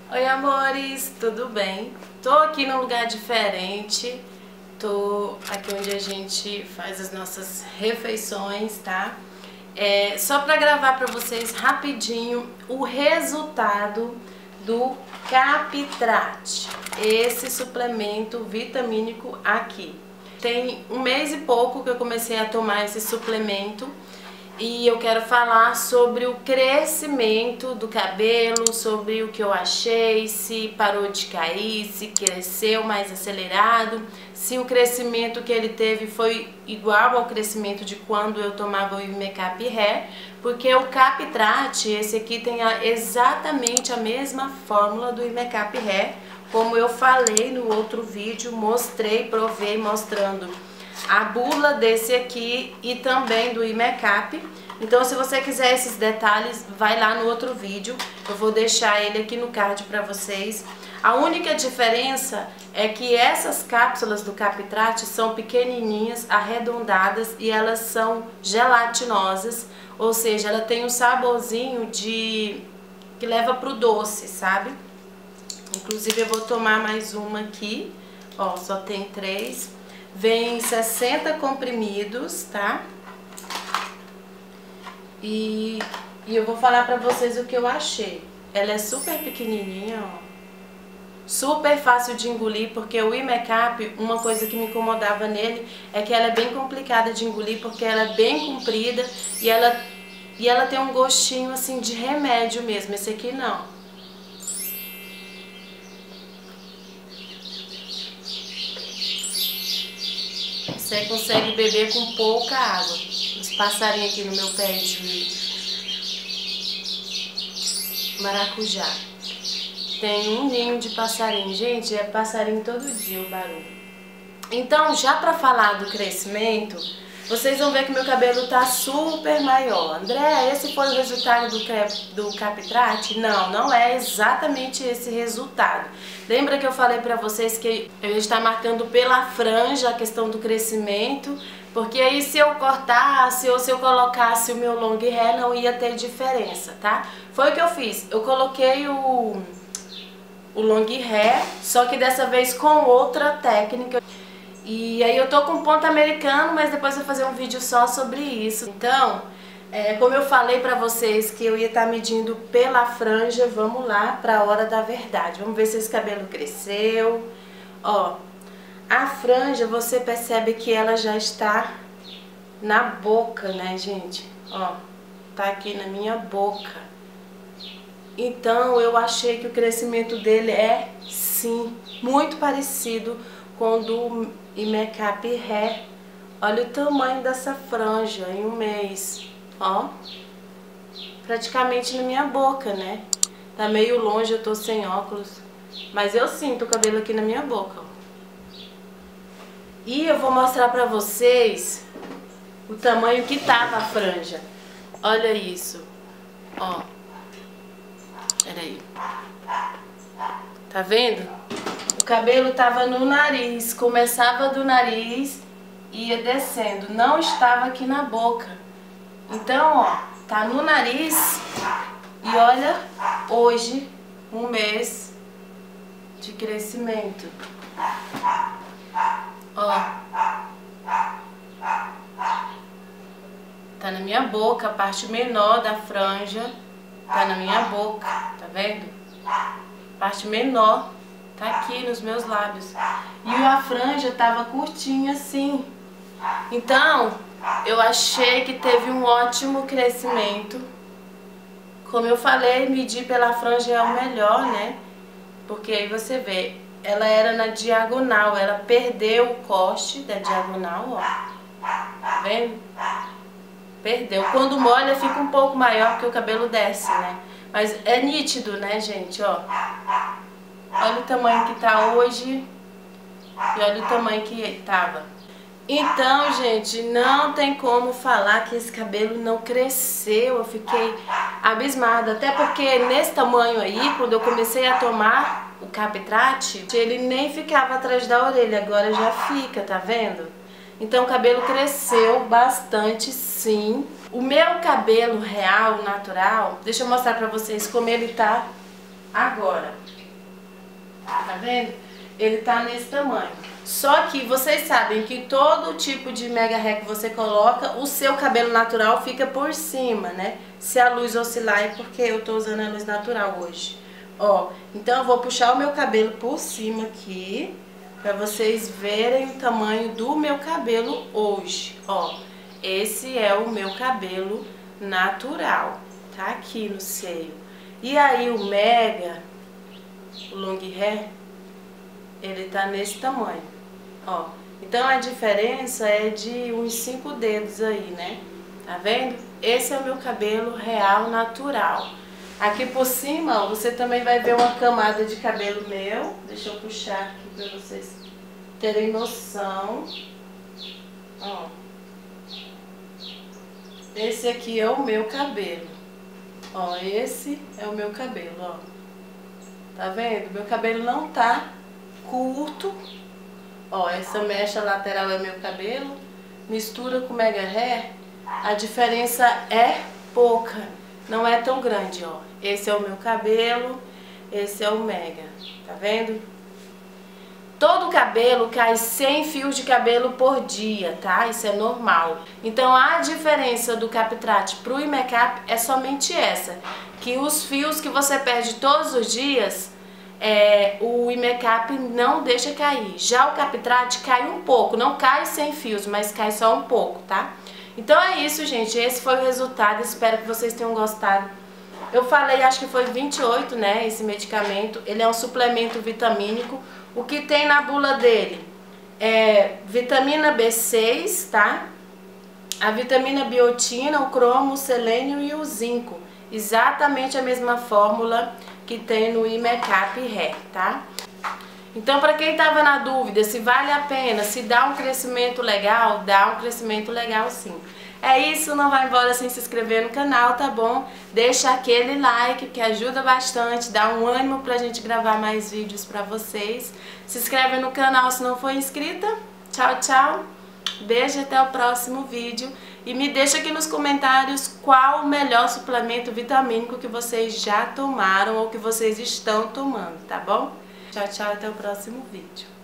Oi amores, tudo bem? Tô aqui num lugar diferente. Tô aqui onde a gente faz as nossas refeições, tá? Só pra gravar pra vocês rapidinho o resultado do Capitrat, esse suplemento vitamínico aqui. Tem um mês e pouco que eu comecei a tomar esse suplemento e eu quero falar sobre o crescimento do cabelo, sobre o que eu achei, se parou de cair, se cresceu mais acelerado, se o crescimento que ele teve foi igual ao crescimento de quando eu tomava o Imecap Hair, porque o Capitrat, esse aqui, tem exatamente a mesma fórmula do Imecap Hair, como eu falei no outro vídeo, mostrei, provei mostrando a bula desse aqui e também do Imecap. Então, se você quiser esses detalhes, vai lá no outro vídeo. Eu vou deixar ele aqui no card para vocês. A única diferença é que essas cápsulas do Capitrat são pequenininhas, arredondadas e elas são gelatinosas, ou seja, ela tem um saborzinho que leva pro doce, sabe? Inclusive eu vou tomar mais uma aqui, ó, só tem 3. Vem 60 comprimidos, tá? E eu vou falar pra vocês o que eu achei. Ela é super pequenininha, ó. Super fácil de engolir, porque o Imecap, uma coisa que me incomodava nele é que ela é bem complicada de engolir, porque ela é bem comprida e ela tem um gostinho assim de remédio mesmo. Esse aqui não. Você consegue beber com pouca água. Os passarinhos aqui no meu pé de maracujá. Tem um ninho de passarinho. Gente, é passarinho todo dia o barulho. Então, já pra falar do crescimento, vocês vão ver que meu cabelo tá super maior. André, esse foi o resultado do Capitrat? Não, não é exatamente esse resultado. Lembra que eu falei pra vocês que eu ia estar marcando pela franja a questão do crescimento? Porque aí se eu cortasse ou se eu colocasse o meu long hair não ia ter diferença, tá? Foi o que eu fiz. Eu coloquei o long hair, só que dessa vez com outra técnica. E aí eu tô com ponto americano, mas depois eu vou fazer um vídeo só sobre isso. Então, como eu falei pra vocês que eu ia estar medindo pela franja, vamos lá pra hora da verdade. Vamos ver se esse cabelo cresceu. Ó, a franja, você percebe que ela já está na boca, né, gente? Ó, tá aqui na minha boca. Então, eu achei que o crescimento dele é, sim, muito parecido com o do Imecap Hair. Olha o tamanho dessa franja em um mês, ó. Praticamente na minha boca, né? Tá meio longe, eu tô sem óculos, mas eu sinto o cabelo aqui na minha boca, ó. E eu vou mostrar pra vocês o tamanho que tava a franja. Olha isso, ó. Peraí. Tá vendo? O cabelo tava no nariz, começava do nariz e ia descendo, não estava aqui na boca. Então, ó, tá no nariz e olha, hoje, um mês de crescimento. Ó. Tá na minha boca, a parte menor da franja tá na minha boca, tá vendo? A parte menor tá aqui nos meus lábios. E a franja tava curtinha assim. Então, eu achei que teve um ótimo crescimento. Como eu falei, medir pela franja é o melhor, né? Porque aí você vê, ela era na diagonal, ela perdeu o corte da diagonal, ó. Tá vendo? Perdeu. Quando molha fica um pouco maior porque o cabelo desce, né? Mas é nítido, né, gente? Ó. Olha o tamanho que tá hoje e olha o tamanho que tava. Então, gente, não tem como falar que esse cabelo não cresceu. Eu fiquei abismada. Até porque nesse tamanho aí, quando eu comecei a tomar o Capitrat, ele nem ficava atrás da orelha. Agora já fica, tá vendo? Então o cabelo cresceu bastante, sim. O meu cabelo real, natural, deixa eu mostrar pra vocês como ele tá agora. vendo? Ele tá nesse tamanho. Só que vocês sabem que todo tipo de mega hair que você coloca, o seu cabelo natural fica por cima, né? Se a luz oscilar é porque eu tô usando a luz natural hoje. Ó, então eu vou puxar o meu cabelo por cima aqui, pra vocês verem o tamanho do meu cabelo hoje. Ó, esse é o meu cabelo natural, tá aqui no seio. E aí o mega, o long hair, ele tá nesse tamanho, ó. Então a diferença é de uns 5 dedos aí, né? Tá vendo? Esse é o meu cabelo real natural. Aqui por cima, ó, você também vai ver uma camada de cabelo meu. Deixa eu puxar aqui pra vocês terem noção. Ó. Esse aqui é o meu cabelo. Ó, esse é o meu cabelo, ó. Tá vendo? Meu cabelo não tá curto. Ó, essa mecha lateral é meu cabelo. Mistura com mega hair, a diferença é pouca. Não é tão grande, ó. Esse é o meu cabelo, esse é o mega. Tá vendo? Todo cabelo cai 100 fios de cabelo por dia, tá? Isso é normal. Então a diferença do Captrate pro Immecap é somente essa, que os fios que você perde todos os dias, o Immecap não deixa cair. Já o Captrate cai um pouco, não cai 100 fios, mas cai só um pouco, tá? Então é isso, gente. Esse foi o resultado. Espero que vocês tenham gostado. Eu falei, acho que foi 28, né, esse medicamento. Ele é um suplemento vitamínico. O que tem na bula dele é vitamina B6, tá? A vitamina biotina, o cromo, o selênio e o zinco. Exatamente a mesma fórmula que tem no Immecap Hair, tá? Então, para quem tava na dúvida se vale a pena, se dá um crescimento legal, dá um crescimento legal sim. É isso, não vai embora sem se inscrever no canal, tá bom? Deixa aquele like que ajuda bastante, dá um ânimo pra gente gravar mais vídeos pra vocês. Se inscreve no canal se não for inscrita. Tchau, tchau. Beijo, até o próximo vídeo. E me deixa aqui nos comentários qual o melhor suplemento vitamínico que vocês já tomaram ou que vocês estão tomando, tá bom? Tchau, tchau, até o próximo vídeo.